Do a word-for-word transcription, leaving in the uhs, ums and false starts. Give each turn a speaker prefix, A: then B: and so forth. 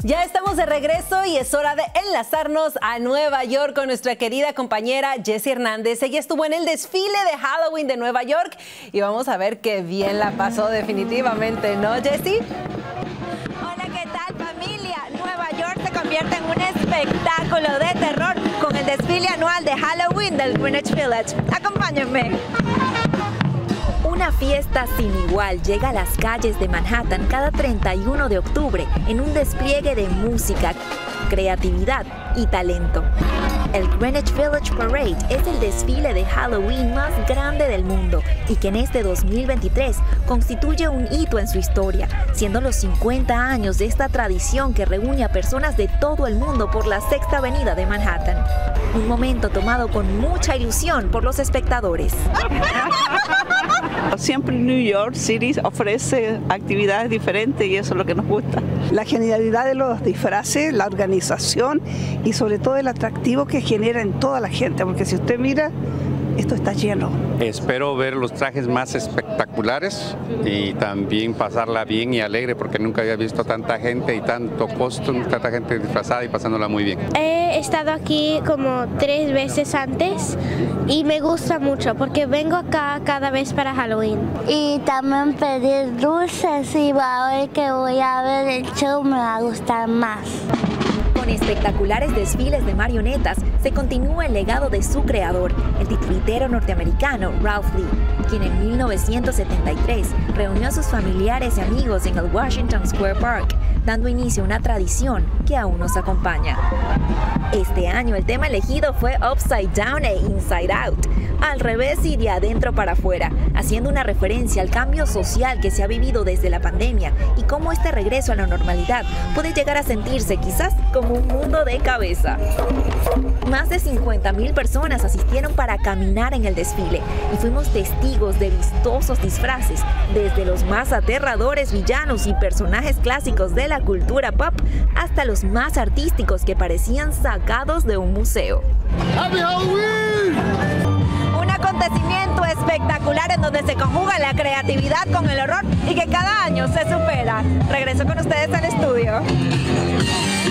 A: Ya estamos de regreso y es hora de enlazarnos a Nueva York con nuestra querida compañera Jessie Hernández. Ella estuvo en el desfile de Halloween de Nueva York y vamos a ver qué bien la pasó definitivamente, ¿no, Jessie?
B: Hola, ¿qué tal, familia? Nueva York se convierte en un espectáculo de terror con el desfile anual de Halloween del Greenwich Village. Acompáñenme. Una fiesta sin igual llega a las calles de Manhattan cada treinta y uno de octubre en un despliegue de música, creatividad y talento. El Greenwich Village Parade es el desfile de Halloween más grande del mundo y que en este dos mil veintitrés constituye un hito en su historia, siendo los cincuenta años de esta tradición que reúne a personas de todo el mundo por la Sexta Avenida de Manhattan. Un momento tomado con mucha ilusión por los espectadores.
C: Siempre New York City ofrece actividades diferentes y eso es lo que nos gusta.
D: La genialidad de los disfraces, la organización y sobre todo el atractivo que genera en toda la gente, porque si usted mira, esto está lleno.
E: Espero ver los trajes más espectaculares y también pasarla bien y alegre porque nunca había visto tanta gente y tanto costume, tanta gente disfrazada y pasándola muy bien.
F: He estado aquí como tres veces antes y me gusta mucho porque vengo acá cada vez para Halloween.
G: Y también pedir dulces y va a ver que voy a ver el show, me va a gustar más.
B: Con espectaculares desfiles de marionetas se continúa el legado de su creador, el titiritero norteamericano Ralph Lee, quien en mil novecientos setenta y tres reunió a sus familiares y amigos en el Washington Square Park, dando inicio a una tradición que aún nos acompaña. Este año el tema elegido fue Upside Down e Inside Out, al revés y de adentro para afuera, haciendo una referencia al cambio social que se ha vivido desde la pandemia y cómo este regreso a la normalidad puede llegar a sentirse quizás como un mundo de cabeza. Más de cincuenta mil personas asistieron para caminar en el desfile y fuimos testigos de vistosos disfraces, desde los más aterradores villanos y personajes clásicos de la cultura pop hasta los más artísticos que parecían sacados de un museo.
H: ¡Happy Halloween!
B: Un acontecimiento espectacular en donde se conjuga la creatividad con el horror y que cada año se supera. Regreso con ustedes al estudio.